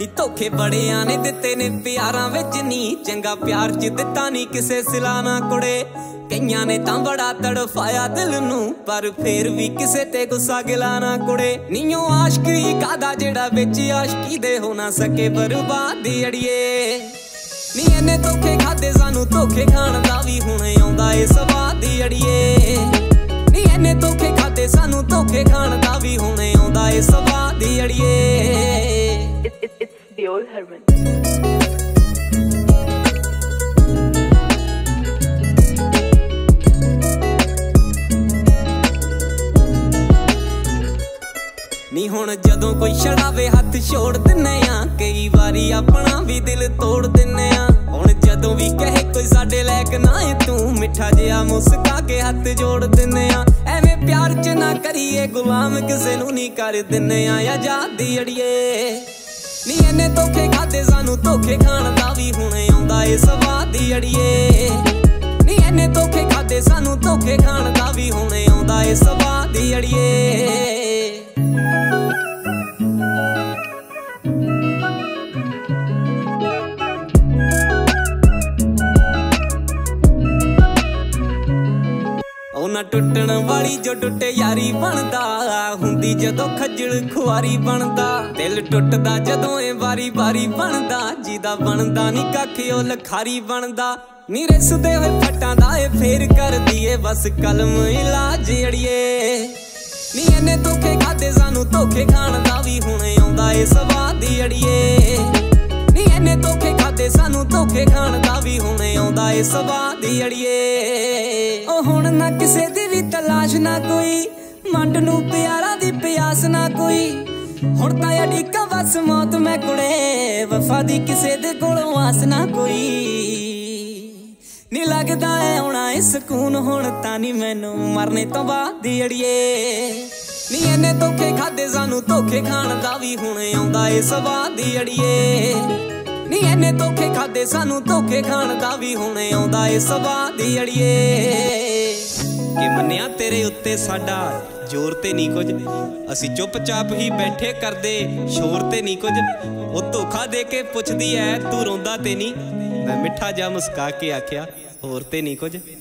ਧੋਖੇ ਬੜਿਆਂ ਨੇ ਦਿੱਤੇ ਨੇ ਪਿਆਰਾਂ ਵਿੱਚ ਨੀ, ਚੰਗਾ ਪਿਆਰ ਚ ਦਿੱਤਾ ਨੀ ਕਿਸੇ ਸਿਲਾ ਨਾ ਕੁੜੇ। ਕਈਆਂ ਨੇ ਤਾਂ ਬੜਾ ਤੜਫਾਇਆ ਦਿਲ ਨੂੰ, ਪਰ ਫੇਰ ਵੀ ਕਿਸੇ ਤੇ ਗੁੱਸਾ ਗਿਲਾ ਨਾ ਕੁੜੇ। ਨੀਓ ਆਸ਼ਕੀ ਕਾਦਾ ਜਿਹੜਾ ਵਿੱਚ ਆਸ਼ਕੀ ਦੇ ਹੋ ਨਾ ਸਕੇ ਬਰਬਾਦ ਅੜੀਏ। ਨੀ ਇਹਨੇ ਧੋਖੇ ਖਾਦੇ ਸਾਨੂੰ ਧੋਖੇ ਖਾਣ ਦਾ ਵੀ ਹੁਣ ਆਉਂਦਾ ਏ ਸਵਾਦ ਅੜੀਏ। ਨੀ ਇਹਨੇ ਧੋਖੇ ਖਾਦੇ ਸਾਨੂੰ ਧੋਖੇ ਖਾਣ ਦਾ ਵੀ ਹੁਣ ਆਉਂਦਾ ਏ ਸਵਾਦ ਅੜੀਏ। It's the old Herman. ਨੀ ਹੁਣ ਜਦੋਂ ਕੋਈ ਛੜਾਵੇ ਹੱਥ ਛੋੜ ਦਿੰਨੇ ਆ, ਕਈ ਵਾਰੀ ਆਪਣਾ ਵੀ ਦਿਲ ਤੋੜ ਦਿੰਨੇ ਆ। ਹੁਣ ਜਦੋਂ ਵੀ ਕਹੇ ਕੋਈ ਸਾਡੇ ਲਾਇਕ ਨਾ ਏ ਤੂੰ, ਮਿੱਠਾ ਜਿਹਾ ਮੁਸਕਾ ਕੇ ਹੱਥ ਜੋੜ ਦਿੰਨੇ ਆ। ਐਵੇਂ ਪਿਆਰ ਚ ਨਾ ਕਰੀਏ ਗੁਲਾਮ, ਕਿਸੇ ਨੂੰ ਨਹੀਂ ਕਰ ਦਿੰਨੇ ਆ ਆਜ਼ਾਦੀ ਅੜੀਏ। ਨੀ ਇਹਨੇ ਧੋਖੇ ਖਾਦੇ ਸਾਨੂੰ ਧੋਖੇ ਖਾਣ ਦਾ ਵੀ ਹੁਣ ਆਉਂਦਾ ਏ ਸਵਾਦ ਅੜੀਏ। ਨੀ ਇਹਨੇ ਧੋਖੇ ਖਾਦੇ ਸਾਨੂੰ ਧੋਖੇ ਖਾਣ ਦਾ ਵੀ ਹੁਣ ਆਉਂਦਾ ਏ ਸਵਾਦ ਅੜੀਏ। ਉਹਨਾਂ ਟੁੱਟਣ ਵਾਲੀ ਜੋ ਟੁੱਟੇ ਯਾਰੀ ਬਣਦਾ, ਹੁੰਦੀ ਜਦੋਂ ਖੱਜਲ ਖੁਆਰੀ ਬਣਦਾ। ਦਿਲ ਟੁੱਟਦਾ ਜਦੋਂ ਇਹ ਵਾਰੀ ਵਾਰੀ ਬਣਦਾ, ਜਿਹਦਾ ਬਣਦਾ ਨੀ ਕੱਖ ਉਹ ਲਖਾਰੀ ਬਣਦਾ। ਨੀ ਰਿਸਦੇ ਹੋਏ ਫੱਟਾਂ ਦਾ ਏ ਫੇਰ ਕਰਦੀ ਏ ਬਸ ਕਲਮ ਇਲਾਜ ਅੜੀਏ। ਨੀ ਇਹਨੇ ਧੋਖੇ ਖਾਦੇ ਸਾਨੂੰ ਧੋਖੇ ਖਾਣ ਦਾ ਵੀ ਹੁਣ ਆਉਂਦਾ ਏ ਸਵਾਦ ਅੜੀਏ। ਨੀ ਇਹਨੇ ਧੋਖੇ ਖਾਦੇ ਸਾਨੂੰ ਧੋਖੇ ਖਾਣ ਦਾ ਵੀ ਹੁਣ ਆਉਂਦਾ ਏ ਸਵਾਦ ਅੜੀਏ। ਉਹ ਹੁਣ ਨਾ ਕਿਸੇ ਦੀ ਵੀ ਤਲਾਸ਼ ਨਾ ਕੋਈ, ਮੰਡ ਨੂੰ ਪਿਆਰਾਂ ਦੀ ਪਿਆਸ ਨਾ ਕੋਈ। ਹੁਣ ਤਾਂ ਅੜੀਕਾ ਬਸ ਮੌਤ ਮੈਂ ਕੁੜੇ, ਵਫਾ ਦੀ ਕਿਸੇ ਦੇ ਕੋਲੋਂ ਆਸ ਨਾ ਕੋਈ। ਨੀ ਲੱਗਦਾ ਏ ਆਉਣਾ ਏ ਸਕੂਨ ਹੁਣ ਤਾਂ ਨੀ ਮੈਨੂੰ ਮਰਨੇ ਤੋਂ ਬਾਅਦ ਅੜੀਏ। ਨੀ ਇਹਨੇ ਧੋਖੇ ਖਾਦੇ ਸਾਨੂੰ ਧੋਖੇ ਖਾਣ ਦਾ ਵੀ ਹੁਣ ਆਉਂਦਾ ਏ ਸਵਾਦ ਅੜੀਏ। ਨੀ ਇਹਨੇ ਧੋਖੇ ਖਾਦੇ ਸਾਨੂੰ ਧੋਖੇ ਖਾਣ ਦਾ ਵੀ ਹੁਣ ਆਉਂਦਾ ਏ ਸਵਾਦ ਅੜੀਏ। ਕਿ ਮੰਨਿਆ ਤੇਰੇ ਉੱਤੇ ਸਾਡਾ ਜ਼ੋਰ ਤੇ ਨਹੀਂ ਕੁਝ, ਅਸੀਂ ਚੁੱਪਚਾਪ ਹੀ ਬੈਠੇ ਕਰਦੇ ਸ਼ੋਰ ਤੇ ਨਹੀਂ ਕੁਝ। ਉਹ ਧੋਖਾ ਦੇ ਕੇ ਪੁੱਛਦੀ ਐ ਤੂੰ ਰੋਂਦਾ ਤੇ ਨਹੀਂ, ਮੈਂ ਮਿੱਠਾ ਜਿਹਾ ਮੁਸਕਾ ਕੇ ਆਖਿਆ ਹੋਰ ਤੇ ਨਹੀਂ ਕੁਝ।